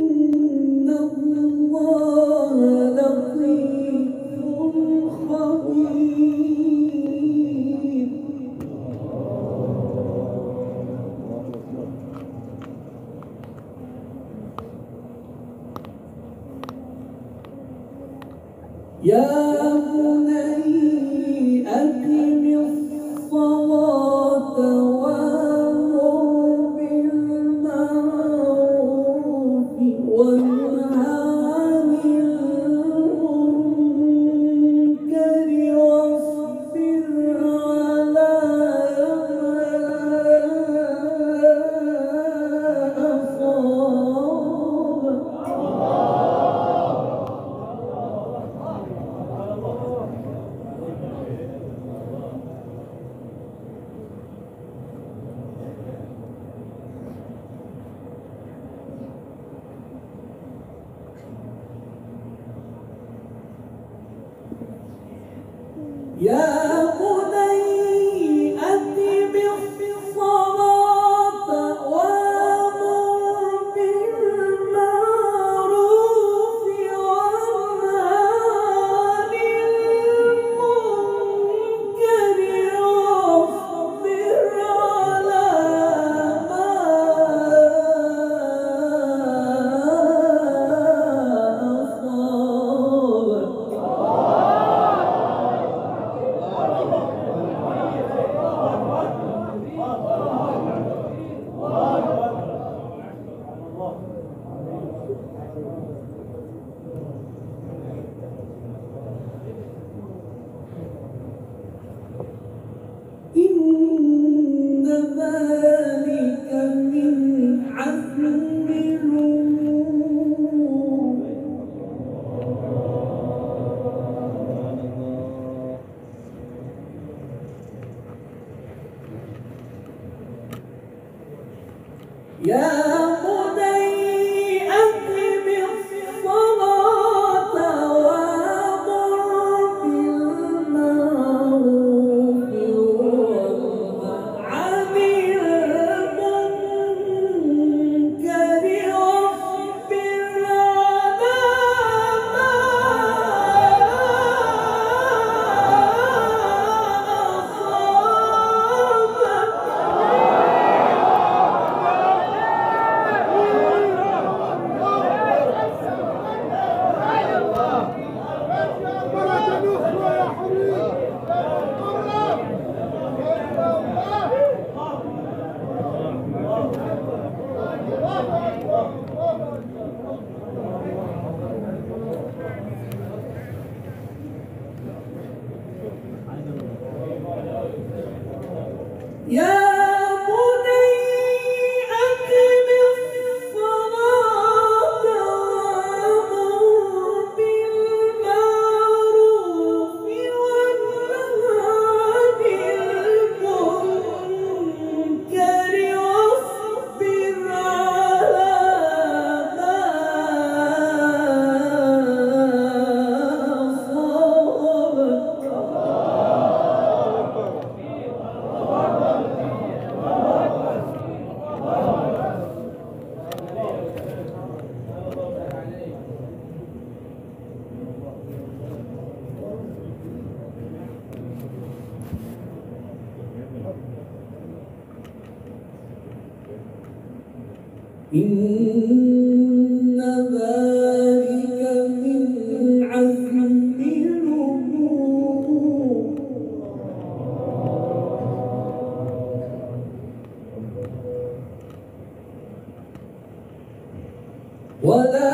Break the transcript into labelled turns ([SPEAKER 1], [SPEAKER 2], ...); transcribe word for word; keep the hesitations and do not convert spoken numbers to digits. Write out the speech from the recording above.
[SPEAKER 1] يا بني أقم الصلاة وأمر بالمعروف وانه عن المنكر واصبر على ما يا بني أقم الصلاة وأمر بالمعروف وانه عن المنكر واصبر على إن ذلك من عزم الأمور يا بني أقم الصلاة وأمر بالمعروف وانه عن المنكر واصبر على يا بني أقم الصلاة وأمر بالمعروف وانه عن المنكر واصبر على ما إن ذلك من عزم الأمور ولا